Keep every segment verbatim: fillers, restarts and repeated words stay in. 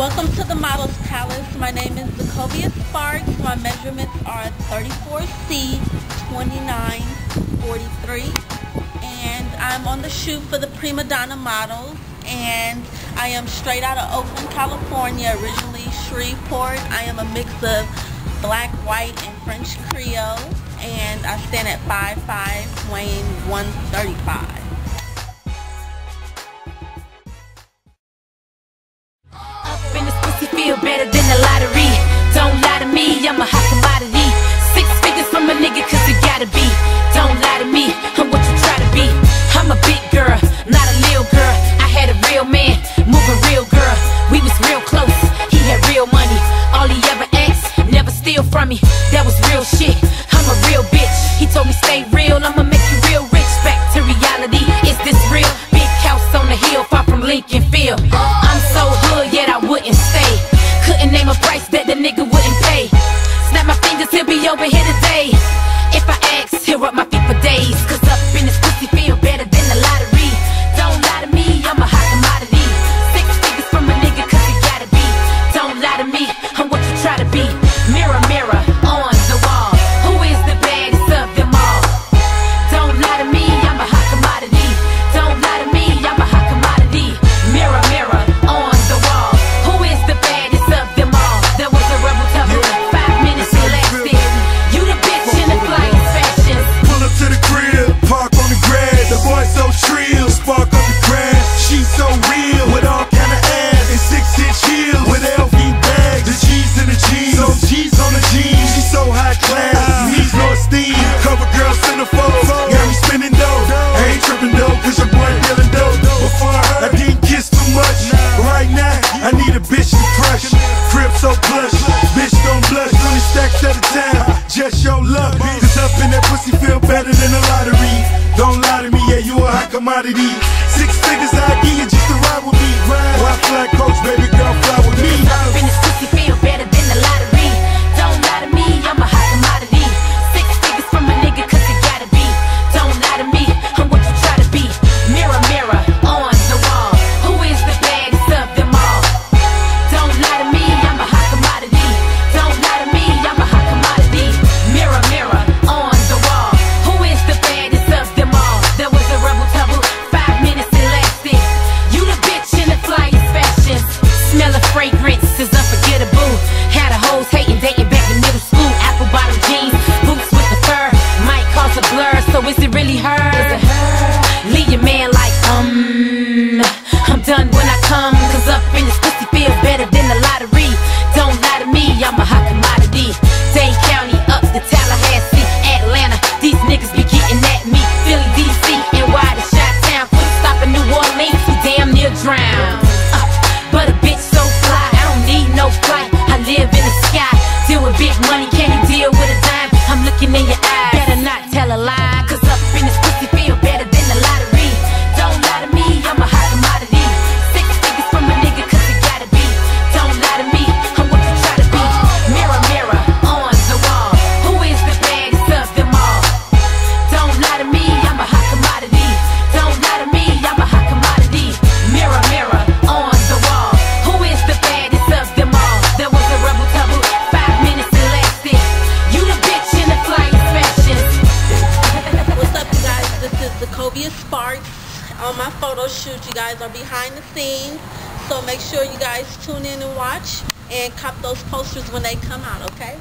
Welcome to the Models Palace. My name is Zacovia Sparks. My measurements are thirty-four C, twenty-nine forty-three. And I'm on the shoot for the Prima Donna Models. And I am straight out of Oakland, California, originally Shreveport. I am a mix of black, white, and French Creole. And I stand at five five, weighing one thirty-five. Feel better than the lottery. Don't lie to me, I'm a hot commodity. Six figures from a nigga, cause it gotta be. Don't lie to me, I'm what you try to be. I'm a big girl, not a little girl. I had a real man, moving real girl. We was real close, he had real money. All he ever asked, never steal from me. That was real shit, I'm a real bitch. He told me stay real, I'ma make you real rich. Back to reality, is this real? Big house on the hill, far from Lincoln Field. I'm so hood, yet I wouldn't stay. Couldn't name a price that the nigga wouldn't pay. Snap my fingers, he'll be over here today. If I ask, he'll rub my feet for days. Cause up in this pussy feel better than the lottery. Don't lie to me, I'm a hot commodity. Six figures from a nigga, cause it gotta be. Don't lie to me, I'm what you try to be. Mirror, mirror, on the wall, who is the baddest of them all? Don't lie to me, I'm a hot commodity. Don't lie to me, I'm a hot commodity. Mirror, mirror, on the wall, who is the baddest? So trill, spark up the grass. She's so real, with all kind of ass and six inch heels, with L V bags, the G's in the jeans, so G's on the jeans. She's so high class, needs no esteem. Cover girl centerfold, got me spinning dough. I ain't tripping though, cause your boy dealing dough. Before her, I didn't kiss too much. Right now, I need a bitch to crush. Crib so plush, bitch don't blush. twenty stacks at a time, just your luck. Cause up in that pussy feel better than the lottery. Don't lie to me, yeah, you a hot commodity. Six figures I give you just to ride with me. White flag coach, baby girl, fly with me. Up in this pussy feel better than the lottery. Don't lie to me, I'm a hot commodity. Six figures from a nigga, cause it gotta be. Don't lie to me, I'm what you try to be. Mirror, mirror, on the wall, who is the baddest of them all? Don't lie to me, I'm a hot commodity. Don't lie to me, I'm a hot commodity. Mirror, mirror, on the wall, who is the baddest of them all? There was a rebel tumble, five minutes it lasted. You the bitch in the flyest fashions. Smell of fragrance is unforgettable. Had a hoes hating, dating back in middle school. Apple bottom jeans, boots with the fur. Might cause a blur, so is it really her? Is it her? Leave your man like, um I'm done when I come. Cause up in this pussy feels better than the lottery. Don't lie to me, I'm a hot commodity. Dane County, up to Tallahassee, Atlanta, these niggas be getting at me. Philly, D C, and why the Chi-Town. Quick stop in New Orleans, we damn near drown. uh, But a bitch so fly, I don't need no flight. I live in the sky, deal with big money, can you deal with a dime? I'm looking in your eyes, better not tell a lie. Cause up in this pussy feel better than the lottery. Don't lie to me, I'm a hot commodity. Six figures from a nigga, cause it gotta be. Don't lie to me, I'm what you try to be. Mirror, mirror, on the wall, who is the baddest of them all? Don't lie to me, I'm a hot commodity. Don't lie to me, I'm a hot commodity. Mirror, mirror, on the wall, who is the baddest of them all? There was a rebel tumble, five minutes it lasted. You the bitch in the flyest fashions. What's up, you guys? This is Zacovia Sparks. On my photo shoot, you guys are behind the scenes, so make sure you guys tune in and watch and cop those posters when they come out, okay?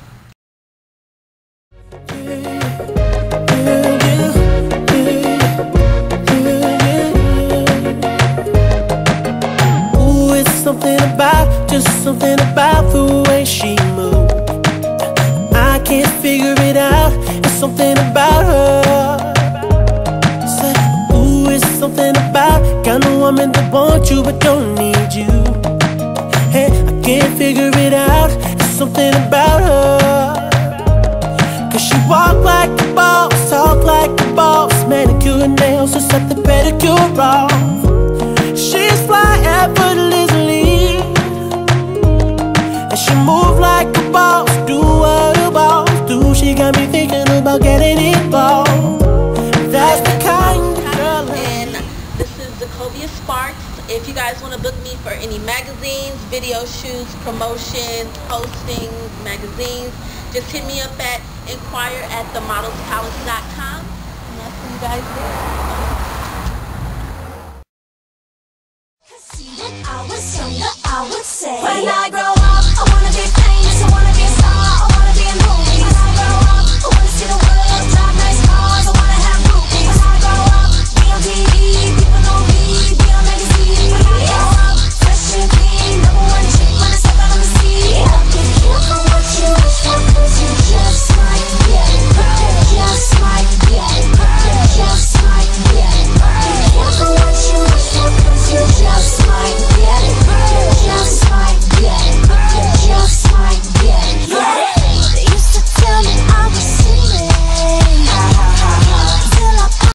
Ooh, it's something about, just something about the way she moves. I can't figure it out, it's something about her. Say, ooh, it's something about kind of woman that wants you but don't need you. Hey, I can't figure it out, it's something about her. Cause she walk like a boss, talk like a boss, manicure and nails, just set the pedicure off. She's fly effortlessly, and she move like a boss, do what a boss do. She got me thinking about getting involved. That's the kind of girl. And this is Zacovia Sparks. If you guys want to book me for any magazines, video shoots, promotions, postings, magazines, just hit me up at inquire at the models palace dot com, and I'll see you guys there. I was younger, I would say, when I grow